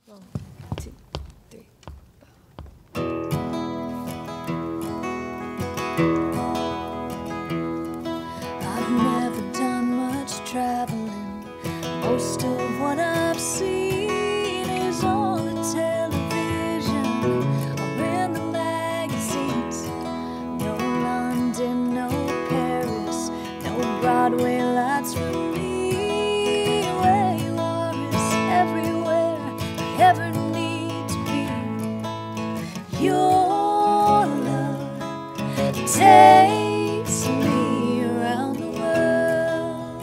1, 2, 3. I've never done much traveling. Most of what I've seen is on the television or in the magazines. No London, no Paris, no Broadway lights for me. Where you are is everywhere I ever need to be. Your love takes me around the world.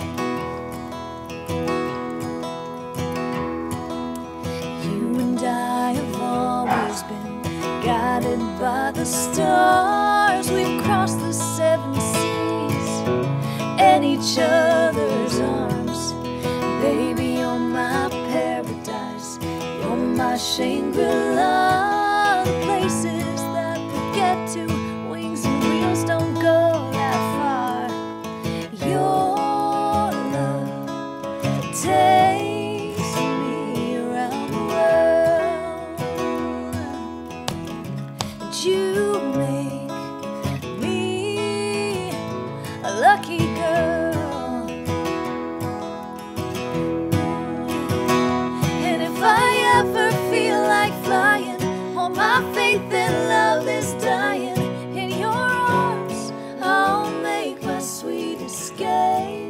You and I have always been guided by the stars. We've crossed the 7 seas in each other's arms. Baby, you're my paradise, you're my Shangri-La. The places that we get to, wings and wheels don't go that far. Your love takes me around the world, and you make me a lucky girl. And if I ever feel like flying, all my faith and love is dying. In your arms, I'll make my sweet escape.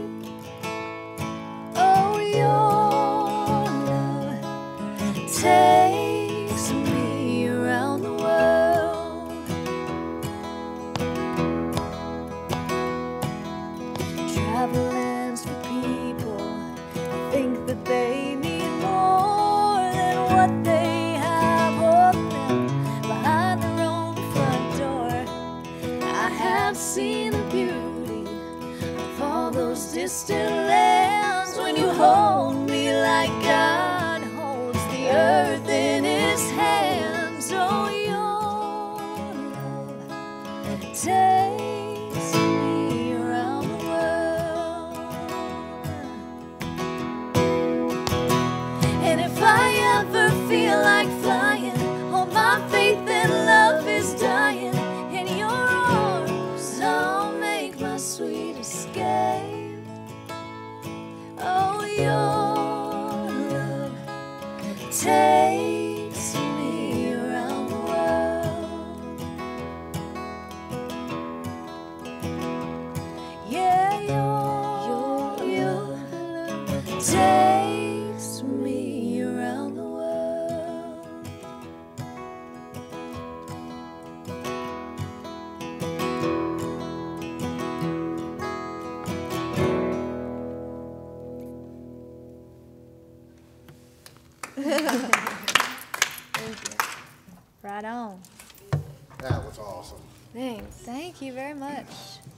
Oh, your love takes me around the world. Traveling's for people who think that they need more than what they have on them behind their own front door. I have seen the beauty of all those distant lands when you hold me like God holds the earth in his hands. Oh, your love takes me around the world. And if I ever feel like flying, all my faith and love is dying. In your arms, I'll make my sweet escape. Oh, your love takes me around the world. Yeah, your love takes me around the world. Thank you. Right on. That was awesome. Thanks. Thank you very much.